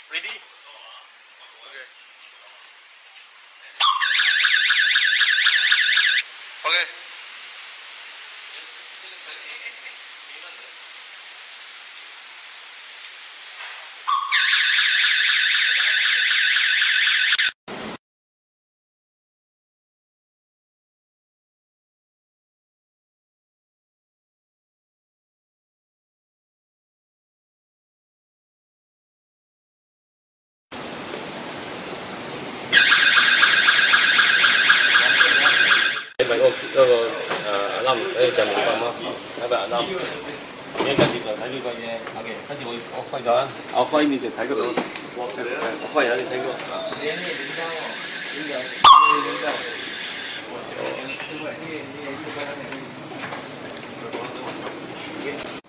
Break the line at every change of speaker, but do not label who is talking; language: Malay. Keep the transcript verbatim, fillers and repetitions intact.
Ready? Okay. Okay.
Vậy có cái à alarm cái chạm điện thoại mà cái bạn alarm 얘 가지고 달리고 이제 가게 가지고 오빠가 오빠이 이제 달고 오빠이 아니 달고 얘네 민다고 민다고 민다고